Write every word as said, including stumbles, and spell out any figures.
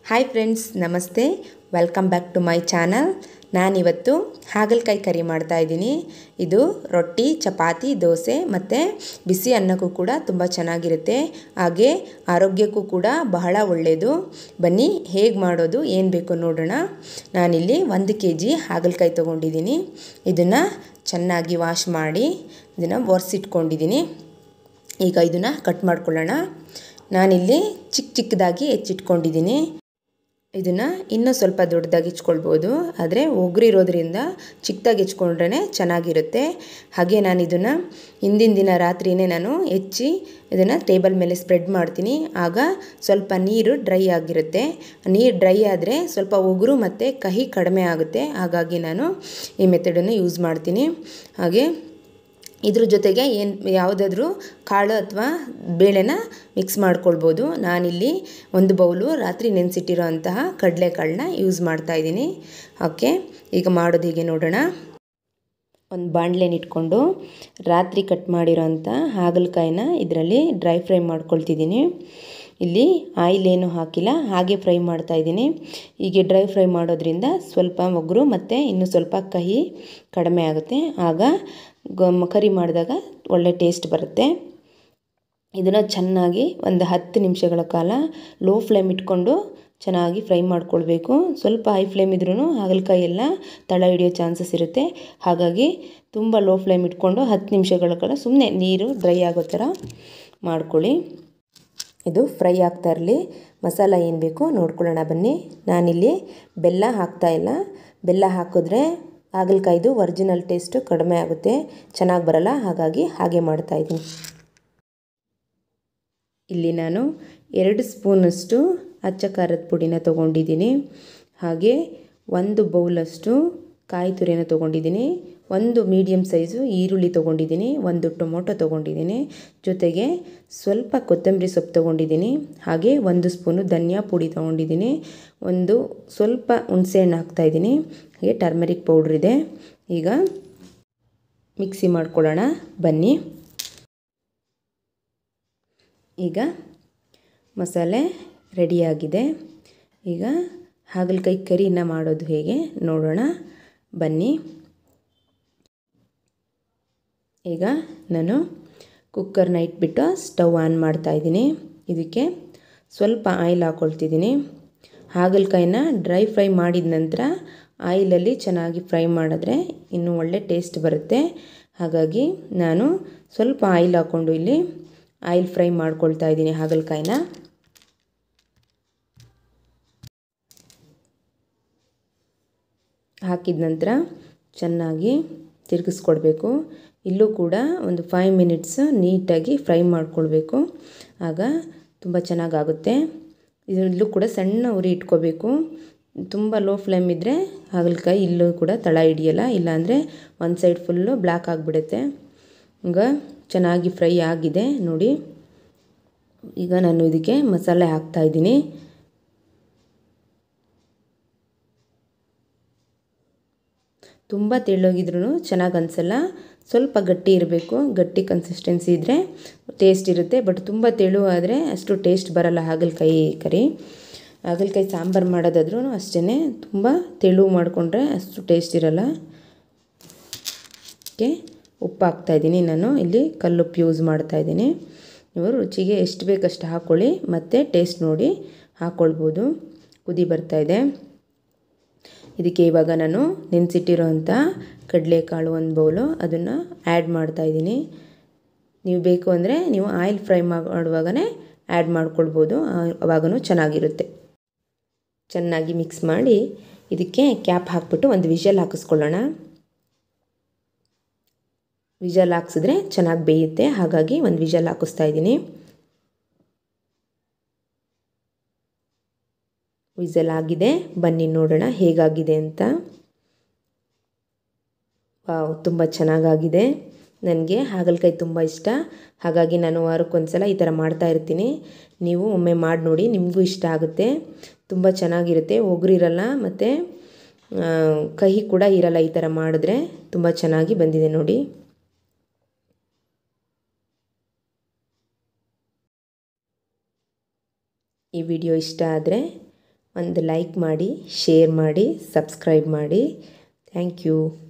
Hi friends, ನಮಸ್ತೆ. Welcome back to my channel. ನಾನಿವತ್ತು ಹಾಗಲಕಾಯಿ ಕರಿ ಮಾಡ್ತಾ ಇದ್ದೀನಿ. ಇದು ರೊಟ್ಟಿ, ಚಪಾತಿ, ದೋಸೆ ಮತ್ತು ಬಿಸಿ ಅನ್ನಕ್ಕೂ ಕೂಡ ತುಂಬ ಚೆನ್ನಾಗಿರುತ್ತೆ. ಹಾಗೆ ಆರೋಗ್ಯಕ್ಕೂ ಕೂಡ ಬಹಳ ಒಳ್ಳೆಯದು. ಬನ್ನಿ ಹೇಗೆ ಮಾಡೋದು, ಏನು ಬೇಕು ನೋಡೋಣ. ನಾನಿಲ್ಲಿ ಒಂದು ಕೆ ಜಿ ಹಾಗಲಕಾಯಿ ತೊಗೊಂಡಿದ್ದೀನಿ. ಇದನ್ನು ಚೆನ್ನಾಗಿ ವಾಶ್ ಮಾಡಿ ಇದನ್ನು ಒರೆಸಿಟ್ಕೊಂಡಿದ್ದೀನಿ. ಈಗ ಇದನ್ನು ಕಟ್ ಮಾಡ್ಕೊಳ್ಳೋಣ. ನಾನಿಲ್ಲಿ ಚಿಕ್ಕ ಚಿಕ್ಕದಾಗಿ ಹೆಚ್ಚಿಟ್ಕೊಂಡಿದ್ದೀನಿ. ಇದನ್ನು ಇನ್ನೂ ಸ್ವಲ್ಪ ದೊಡ್ಡದಾಗಿ ಹೆಚ್ಕೊಳ್ಬೋದು, ಆದರೆ ಒಗ್ರಿರೋದ್ರಿಂದ ಚಿಕ್ಕದಾಗಿ ಹೆಚ್ಕೊಂಡ್ರೆ ಚೆನ್ನಾಗಿರುತ್ತೆ. ಹಾಗೆ ನಾನು ಇದನ್ನು ಹಿಂದಿನ ದಿನ ರಾತ್ರಿಯೇ ನಾನು ಹೆಚ್ಚಿ ಇದನ್ನು ಟೇಬಲ್ ಮೇಲೆ ಸ್ಪ್ರೆಡ್ ಮಾಡ್ತೀನಿ. ಆಗ ಸ್ವಲ್ಪ ನೀರು ಡ್ರೈ ಆಗಿರುತ್ತೆ. ನೀರು ಡ್ರೈ ಆದರೆ ಸ್ವಲ್ಪ ಒಗರು ಮತ್ತು ಕಹಿ ಕಡಿಮೆ ಆಗುತ್ತೆ. ಹಾಗಾಗಿ ನಾನು ಈ ಮೆಥಡನ್ನು ಯೂಸ್ ಮಾಡ್ತೀನಿ. ಹಾಗೆ ಇದ್ರ ಜೊತೆಗೆ ಏನು ಯಾವುದಾದ್ರೂ ಕಾಳು ಅಥವಾ ಬೇಳೆನ ಮಿಕ್ಸ್ ಮಾಡ್ಕೊಳ್ಬೋದು. ನಾನಿಲ್ಲಿ ಒಂದು ಬೌಲು ರಾತ್ರಿ ನೆನೆಸಿಟ್ಟಿರೋ ಅಂತಹ ಕಡಲೆಕಾಳನ್ನ ಯೂಸ್ ಮಾಡ್ತಾಯಿದ್ದೀನಿ. ಓಕೆ, ಈಗ ಮಾಡೋದು ಹೀಗೆ ನೋಡೋಣ. ಒಂದು ಬಾಣಲೆನ ಇಟ್ಕೊಂಡು ರಾತ್ರಿ ಕಟ್ ಮಾಡಿರೋ ಅಂಥ ಹಾಗಲಕಾಯಿನ ಇದರಲ್ಲಿ ಡ್ರೈ ಫ್ರೈ ಮಾಡ್ಕೊಳ್ತಿದ್ದೀನಿ. ಇಲ್ಲಿ ಆಯಿಲ್ ಏನು ಹಾಕಿಲ್ಲ, ಹಾಗೆ ಫ್ರೈ ಮಾಡ್ತಾಯಿದ್ದೀನಿ. ಹೀಗೆ ಡ್ರೈ ಫ್ರೈ ಮಾಡೋದ್ರಿಂದ ಸ್ವಲ್ಪ ಒಗರು ಮತ್ತು ಇನ್ನೂ ಸ್ವಲ್ಪ ಕಹಿ ಕಡಿಮೆ ಆಗುತ್ತೆ. ಆಗ ಕರಿ ಮಾಡಿದಾಗ ಒಳ್ಳೆ ಟೇಸ್ಟ್ ಬರುತ್ತೆ. ಇದನ್ನು ಚೆನ್ನಾಗಿ ಒಂದು ಹತ್ತು ನಿಮಿಷಗಳ ಕಾಲ ಲೋ ಫ್ಲೇಮ್ ಇಟ್ಕೊಂಡು ಚೆನ್ನಾಗಿ ಫ್ರೈ ಮಾಡ್ಕೊಳ್ಬೇಕು. ಸ್ವಲ್ಪ ಹೈ ಫ್ಲೇಮ್ ಇದ್ರೂ ಹಾಗಲಕಾಯಿ ಎಲ್ಲ ತಳ ಹಿಡಿಯೋ ಚಾನ್ಸಸ್ ಇರುತ್ತೆ. ಹಾಗಾಗಿ ತುಂಬ ಲೋ ಫ್ಲೇಮ್ ಇಟ್ಕೊಂಡು ಹತ್ತು ನಿಮಿಷಗಳ ಕಾಲ ಸುಮ್ಮನೆ ನೀರು ಡ್ರೈ ಆಗೋ ಥರ ಮಾಡ್ಕೊಳ್ಳಿ. ಇದು ಫ್ರೈ ಆಗ್ತಾ ಇರಲಿ. ಮಸಾಲ ಏನು ಬೇಕು ನೋಡ್ಕೊಳ್ಳೋಣ ಬನ್ನಿ. ನಾನಿಲ್ಲಿ ಬೆಲ್ಲ ಹಾಕ್ತಾಯಿಲ್ಲ. ಬೆಲ್ಲ ಹಾಕಿದ್ರೆ ಹಾಗಲಕಾಯ್ದು ಒರಿಜಿನಲ್ ಟೇಸ್ಟು ಕಡಿಮೆ ಆಗುತ್ತೆ, ಚೆನ್ನಾಗಿ ಬರಲ್ಲ. ಹಾಗಾಗಿ ಹಾಗೆ ಮಾಡ್ತಾಯಿದ್ದೀನಿ. ಇಲ್ಲಿ ನಾನು ಎರಡು ಸ್ಪೂನಷ್ಟು ಅಚ್ಚ ಖಾರದ ಪುಡಿನ ತೊಗೊಂಡಿದ್ದೀನಿ. ಹಾಗೆ ಒಂದು ಬೌಲಷ್ಟು ಕಾಯಿ ತುರಿನ ತೊಗೊಂಡಿದ್ದೀನಿ. ಒಂದು ಮೀಡಿಯಮ್ ಸೈಜು ಈರುಳ್ಳಿ ತೊಗೊಂಡಿದ್ದೀನಿ. ಒಂದು ಟೊಮೊಟೊ ತೊಗೊಂಡಿದ್ದೀನಿ. ಜೊತೆಗೆ ಸ್ವಲ್ಪ ಕೊತ್ತಂಬರಿ ಸೊಪ್ಪು ತೊಗೊಂಡಿದ್ದೀನಿ. ಹಾಗೆ ಒಂದು ಸ್ಪೂನು ಧನಿಯಾ ಪುಡಿ ತೊಗೊಂಡಿದ್ದೀನಿ. ಒಂದು ಸ್ವಲ್ಪ ಹುಣಸೆಹಣ್ಣು ಹಾಕ್ತಾಯಿದ್ದೀನಿ. ಹಾಗೆ ಟರ್ಮರಿಕ್ ಪೌಡ್ರ್ ಇದೆ. ಈಗ ಮಿಕ್ಸಿ ಮಾಡ್ಕೊಳ್ಳೋಣ ಬನ್ನಿ. ಈಗ ಮಸಾಲೆ ರೆಡಿಯಾಗಿದೆ. ಈಗ ಹಾಗಲಕಾಯಿ ಕರಿನ ಮಾಡೋದು ಹೇಗೆ ನೋಡೋಣ ಬನ್ನಿ. ಈಗ ನಾನು ಕುಕ್ಕರ್ನ ಇಟ್ಬಿಟ್ಟು ಸ್ಟವ್ ಆನ್ ಮಾಡ್ತಾಯಿದ್ದೀನಿ. ಇದಕ್ಕೆ ಸ್ವಲ್ಪ ಆಯಿಲ್ ಹಾಕ್ಕೊಳ್ತಿದ್ದೀನಿ. ಹಾಗಲಕಾಯಿನ ಡ್ರೈ ಫ್ರೈ ಮಾಡಿದ ನಂತರ ಆಯಿಲಲ್ಲಿ ಚೆನ್ನಾಗಿ ಫ್ರೈ ಮಾಡಿದ್ರೆ ಇನ್ನೂ ಒಳ್ಳೆ ಟೇಸ್ಟ್ ಬರುತ್ತೆ. ಹಾಗಾಗಿ ನಾನು ಸ್ವಲ್ಪ ಆಯಿಲ್ ಹಾಕ್ಕೊಂಡು ಇಲ್ಲಿ ಆಯಿಲ್ ಫ್ರೈ ಮಾಡ್ಕೊಳ್ತಾ ಇದ್ದೀನಿ ಹಾಗಲಕಾಯಿನ. ಹಾಕಿದ ನಂತರ ಚೆನ್ನಾಗಿ ತಿರುಗಿಸ್ಕೊಡ್ಬೇಕು. ಇಲ್ಲೂ ಕೂಡ ಒಂದು ಫೈವ್ ಮಿನಿಟ್ಸ್ ನೀಟಾಗಿ ಫ್ರೈ ಮಾಡ್ಕೊಳ್ಬೇಕು. ಆಗ ತುಂಬ ಚೆನ್ನಾಗಾಗುತ್ತೆ. ಇದರಲ್ಲೂ ಕೂಡ ಸಣ್ಣ ಉರಿ ಇಟ್ಕೋಬೇಕು. ತುಂಬ ಲೋ ಫ್ಲೇಮ್ ಇದ್ದರೆ ಹಾಗಲಕಾಯಿ ಇಲ್ಲೂ ಕೂಡ ತಳ ಹಿಡಿಯಲ್ಲ, ಇಲ್ಲಾಂದರೆ ಒಂದು ಸೈಡ್ ಫುಲ್ಲು ಬ್ಲ್ಯಾಕ್ ಆಗಿಬಿಡುತ್ತೆ. ಈಗ ಚೆನ್ನಾಗಿ ಫ್ರೈ ಆಗಿದೆ ನೋಡಿ. ಈಗ ನಾನು ಇದಕ್ಕೆ ಮಸಾಲೆ ಹಾಕ್ತಾಯಿದ್ದೀನಿ. ತುಂಬ ತೆಳ್ಳೋಗಿದ್ರೂ ಚೆನ್ನಾಗಿ ಅನಿಸಲ್ಲ, ಸ್ವಲ್ಪ ಗಟ್ಟಿ ಇರಬೇಕು. ಗಟ್ಟಿ ಕನ್ಸಿಸ್ಟೆನ್ಸಿ ಇದ್ದರೆ ಟೇಸ್ಟ್ ಇರುತ್ತೆ. ಬಟ್ ತುಂಬ ತೆಳು ಆದರೆ ಅಷ್ಟು ಟೇಸ್ಟ್ ಬರಲ್ಲ ಹಾಗಲಕಾಯಿ ಕರಿ. ಹಾಗಲಕಾಯಿ ಸಾಂಬಾರು ಮಾಡೋದಾದ್ರೂ ಅಷ್ಟೇ, ತುಂಬ ತೆಳು ಮಾಡಿಕೊಂಡ್ರೆ ಅಷ್ಟು ಟೇಸ್ಟ್ ಇರಲ್ಲ. ಓಕೆ, ಉಪ್ಪು ಹಾಕ್ತಾಯಿದ್ದೀನಿ. ನಾನು ಇಲ್ಲಿ ಕಲ್ಲುಪ್ಪು ಯೂಸ್ ಮಾಡ್ತಾಯಿದ್ದೀನಿ. ನೀವು ರುಚಿಗೆ ಎಷ್ಟು ಬೇಕಷ್ಟು ಹಾಕ್ಕೊಳ್ಳಿ, ಮತ್ತು ಟೇಸ್ಟ್ ನೋಡಿ ಹಾಕ್ಕೊಳ್ಬೋದು. ಕುದಿ ಬರ್ತಾಯಿದೆ. ಇದಕ್ಕೆ ಇವಾಗ ನಾನು ನೆನೆಸಿಟ್ಟಿರೋಂಥ ಕಡಲೆಕಾಳು ಒಂದು ಬೌಲು ಅದನ್ನು ಆ್ಯಡ್ ಮಾಡ್ತಾಯಿದ್ದೀನಿ. ನೀವು ಬೇಕು ಅಂದರೆ ನೀವು ಆಯಿಲ್ ಫ್ರೈ ಮಾಡುವಾಗಲೇ ಆ್ಯಡ್ ಮಾಡ್ಕೊಳ್ಬೋದು, ಆವಾಗೂ ಚೆನ್ನಾಗಿರುತ್ತೆ. ಚೆನ್ನಾಗಿ ಮಿಕ್ಸ್ ಮಾಡಿ ಇದಕ್ಕೆ ಕ್ಯಾಪ್ ಹಾಕ್ಬಿಟ್ಟು ಒಂದು ವಿಷಲ್ ಹಾಕಿಸ್ಕೊಳ್ಳೋಣ. ವಿಷಲ್ ಹಾಕ್ಸಿದ್ರೆ ಚೆನ್ನಾಗಿ ಬೇಯುತ್ತೆ. ಹಾಗಾಗಿ ಒಂದು ವಿಷಲ್ ಹಾಕಿಸ್ತಾ ಇದ್ದೀನಿ. ವಿಷಲ್ ಆಗಿದೆ. ಬನ್ನಿ ನೋಡೋಣ ಹೇಗಾಗಿದೆ ಅಂತ. ವಾವ್, ತುಂಬ ಚೆನ್ನಾಗಾಗಿದೆ. ನನಗೆ ಹಾಗಲಕಾಯಿ ತುಂಬ ಇಷ್ಟ. ಹಾಗಾಗಿ ನಾನು ವಾರಕ್ಕೊಂದ್ಸಲ ಈ ಥರ ಮಾಡ್ತಾಯಿರ್ತೀನಿ. ನೀವು ಒಮ್ಮೆ ಮಾಡಿ ನೋಡಿ, ನಿಮಗೂ ಇಷ್ಟ ಆಗುತ್ತೆ. ತುಂಬ ಚೆನ್ನಾಗಿರುತ್ತೆ, ಒಗರಿರಲ್ಲ ಮತ್ತು ಕಹಿ ಕೂಡ ಇರಲ್ಲ. ಈ ಥರ ಮಾಡಿದ್ರೆ ತುಂಬ ಚೆನ್ನಾಗಿ ಬಂದಿದೆ ನೋಡಿ. ಈ ವಿಡಿಯೋ ಇಷ್ಟ ಆದರೆ ಒಂದು ಲೈಕ್ ಮಾಡಿ, ಶೇರ್ ಮಾಡಿ, ಸಬ್ಸ್ಕ್ರೈಬ್ ಮಾಡಿ. Thank you.